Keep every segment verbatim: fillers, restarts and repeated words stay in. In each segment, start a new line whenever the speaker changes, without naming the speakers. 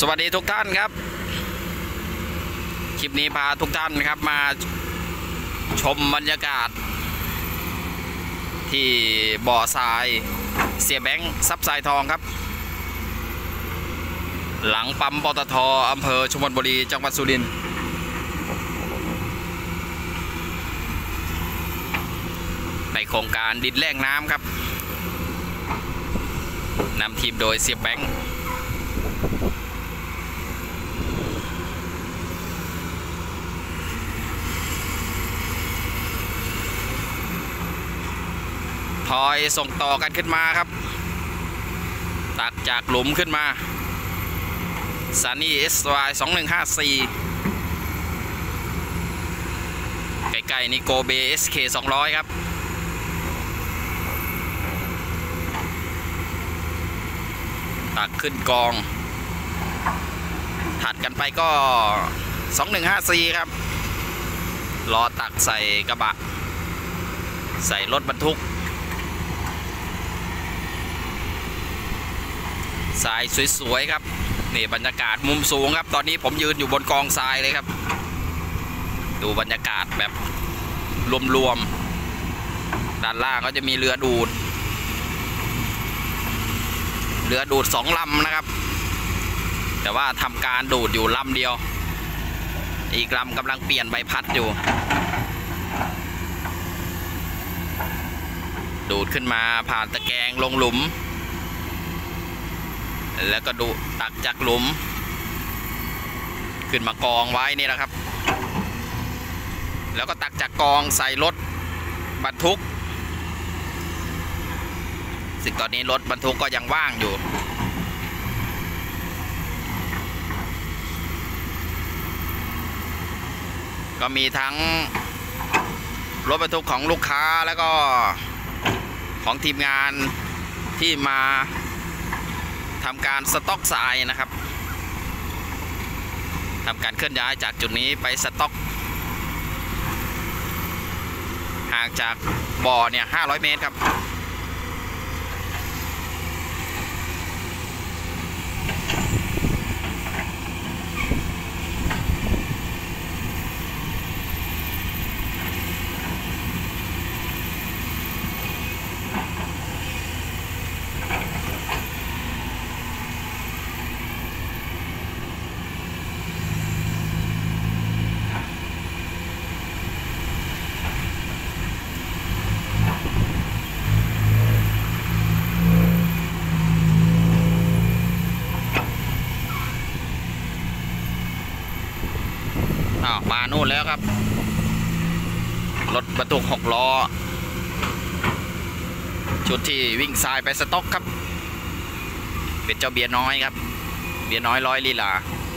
วัสดีทุกท่านครับคลิปนี้พาทุกท่านครับมาชมบรรยากาศที่บ่อทรายเสียแบงค์ซับทรายทองครับหลังปั๊มปตท.อำเภอชุมพลบุรีจังหวัดสุรินทร์ในโครงการดินแร่งน้ำครับนำทีมโดยเสียแบงค์ทอยส่งต่อกันขึ้นมาครับตักจากหลุมขึ้นมาซานี่ เอส วาย สองหนึ่งห้าสี่ ใกล้ๆนี่โกเบ เอส เค สองร้อยครับตักขึ้นกองถัดกันไปก็สองหนึ่งห้าสี่ครับล้อตักใส่กระบะใส่รถบรรทุกทรายสวยๆครับนี่บรรยากาศมุมสูงครับตอนนี้ผมยืนอยู่บนกองทรายเลยครับดูบรรยากาศแบบรวมๆด้านล่างก็จะมีเรือดูดเรือดูดสองลำนะครับแต่ว่าทำการดูดอยู่ลำเดียวอีกลำกำลังเปลี่ยนใบพัดอยู่ดูดขึ้นมาผ่านตะแกรงลงหลุมแล้วก็ดูตักจากหลุมขึ้นมากองไว้นี่แหละครับแล้วก็ตักจากกองใส่รถบรรทุกซึ่งตอนนี้รถบรรทุกก็ยังว่างอยู่ก็มีทั้งรถบรรทุกของลูกค้าแล้วก็ของทีมงานที่มาทำการสต็อกทรายนะครับทำการเคลื่อนย้ายจากจุดนี้ไปสต็อกห่างจากบ่อเนี่ยห้าร้อยเมตรครับมานู่นแล้วครับรถบรรทุกหกล้อชุดที่วิ่งทรายไปสต็อกครับเป็นเจ้าเบียร์น้อยครับเบียร์น้อยร้อยลีลา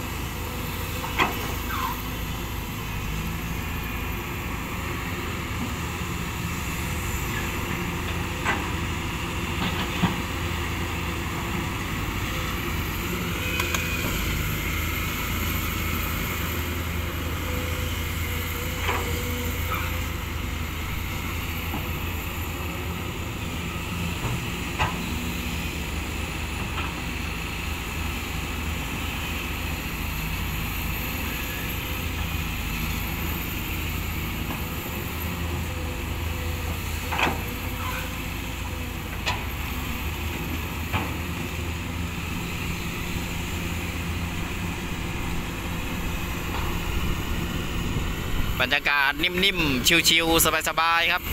บรรยากาศนิ่มๆชิวๆสบายๆครับ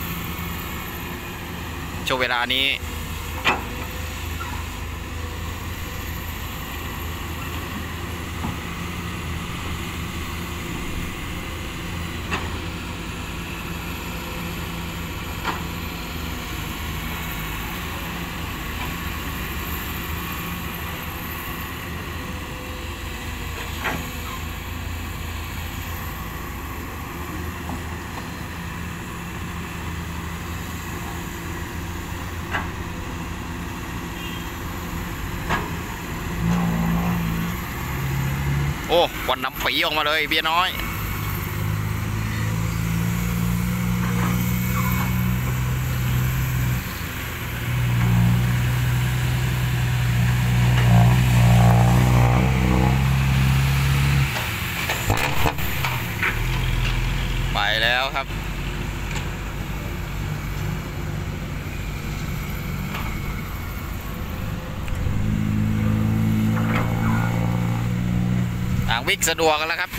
ช่วงเวลานี้โอ้ควันน้ำปีออกมาเลยเบียร์น้อย
เ
ครับทางวิ่งสะดวกกันแล้วครับ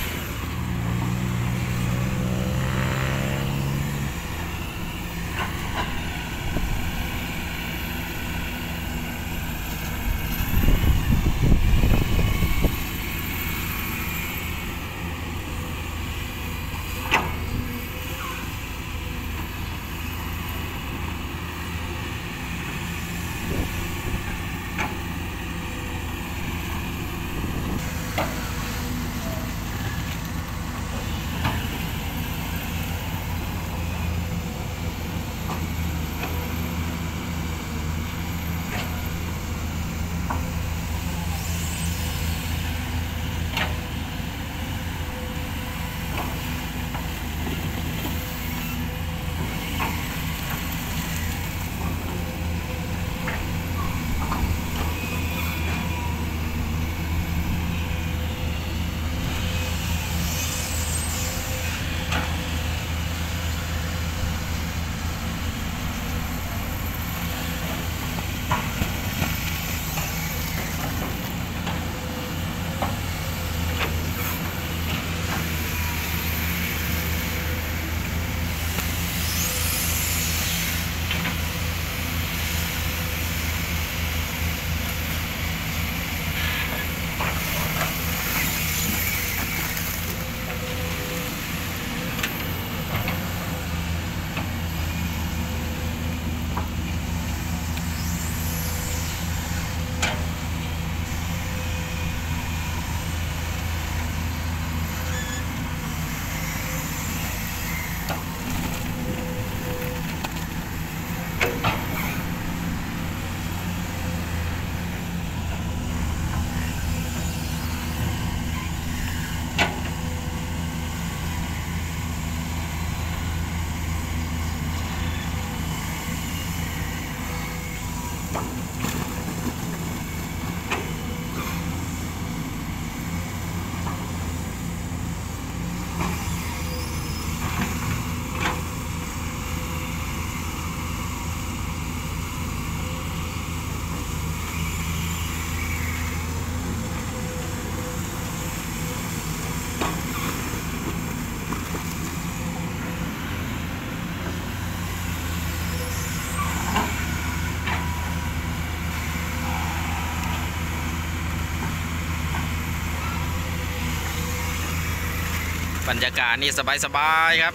บรรยากาศนี่สบายๆครับ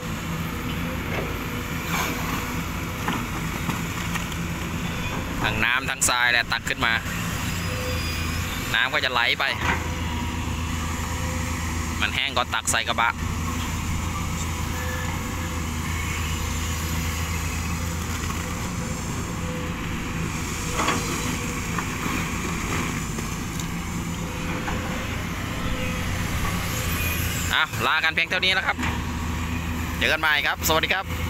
ทั้งน้ำทั้งทรายแหละตักขึ้นมาน้ำก็จะไหลไปมันแห้งก็ตักใส่กระบะอ่ะลากันเพียงเท่านี้แล้วครับเจอกันใหม่ครับสวัสดีครับ